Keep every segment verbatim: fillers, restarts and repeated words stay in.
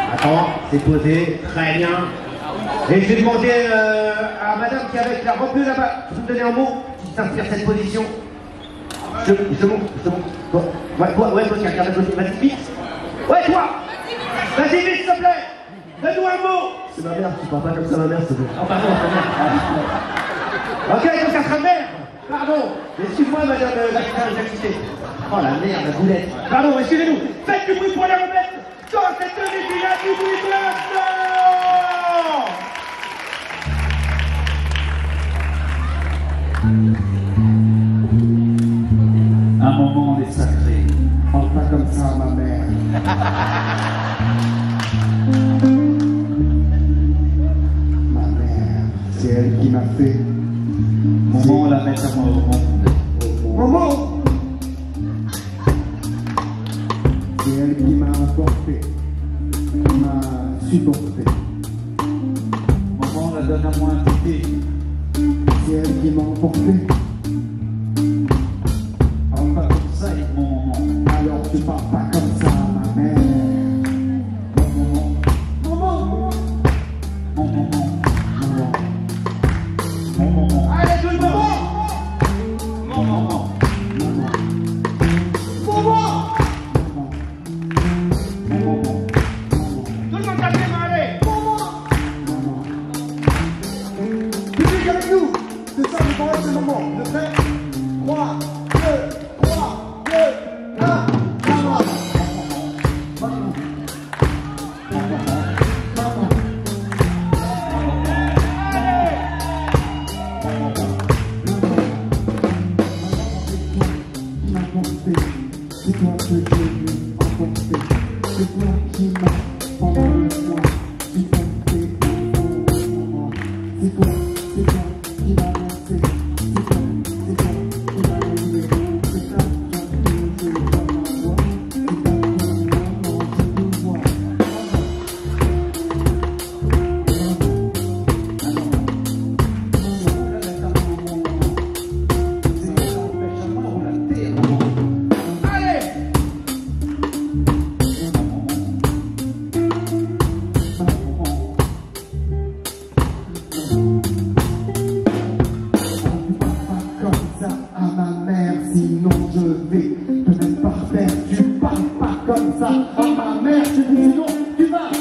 Attends, c'est posé, très bien. Et je vais demander euh, à madame qui est avec la robe bleue là-bas, de me donner un mot qui s'inspire cette position. Je, je monte, je monte. Toi, ouais, toi, ouais, toi qui regarde à côté, vas-y, vite. Ouais, toi. Vas-y, vite, s'il te plaît. Donne-nous un mot. C'est ma mère, tu parles pas comme ça, ma mère, s'il te plaît. Oh, pardon, ta mère. Ok, donc ça sera mère. Pardon. Excuse-moi, madame euh, la quitté. Oh la merde, la boulette. Pardon, excusez-nous. Faites du bruit pour les remettre dans cette année qu'il y a du bruit maintenant. Un moment est sacré. Parle pas comme ça à ma mère. Ma mère, c'est elle qui m'a fait. Moment la mettre à mon moment. Maman, c'est elle qui m'a apporté, qui m'a supporté. Moment la donne à moi un petit. C'est elle qui m'a emporté. Parle pas comme ça, mon moment. Alors tu parles pas comme ça à ma mère. Mon moment. Maman, Mon moment. maman. Mon moment. Allez, tout le monde. Mon moment. Maman. Maman. Mon moment. Tout le monde tape les mains, allez. Maman. Public avec nous. C'est ça le moment, c'est le moment. Le fait. trois, deux, trois, deux, un. Maman. Maman. Maman. C'est toi que j'ai vu emporter. C'est toi qui m'as pendant le mois. Tu t'as fait pour moi. C'est toi, c'est toi qui m'as lancé. C'est toi, c'est toi qui m'as levé. C'est toi qui m'as fait comme ma voix. C'est ta voix, maman, je te vois. Sinon je vais te mettre par terre. Tu parles pas comme ça à ma mère. Tu dis sinon tu vas.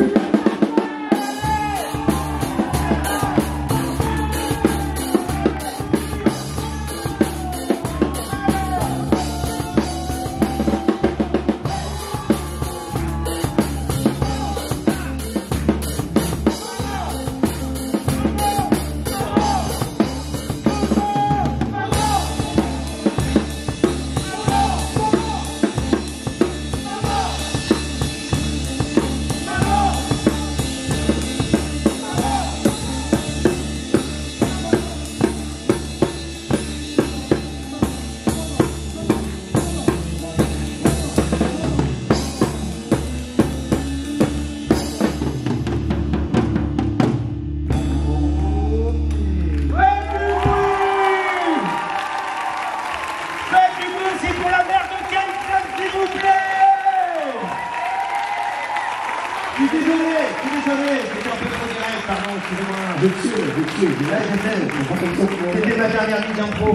Je suis désolé, je suis désolé, c'était un peu trop direct, pardon, excusez-moi. Je sais, je sais. Là, je sais, c'était ma dernière nuit d'impro.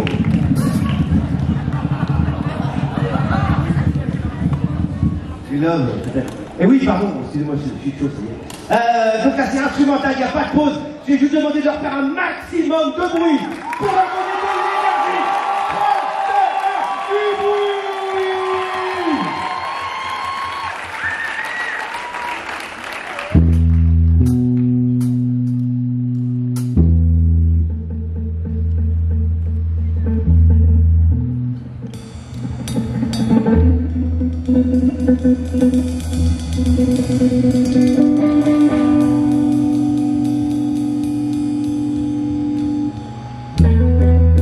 Une homme, peut-être. Et oui, pardon, excusez-moi, je suis chaud, c'est euh, donc là, c'est instrumental, il n'y a pas de pause. Je vais juste demander de leur faire un maximum de bruit pour leur donner de l'énergie. trois, deux, un, du bruit. Thank you.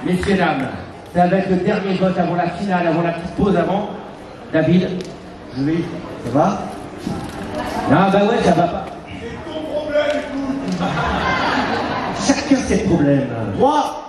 Messieurs, dames, ça va être le dernier vote avant la finale, avant la petite pause avant. David, oui, ça va? Non, bah ouais, ça va pas. C'est ton problème, écoute. Chacun ses problèmes. Moi,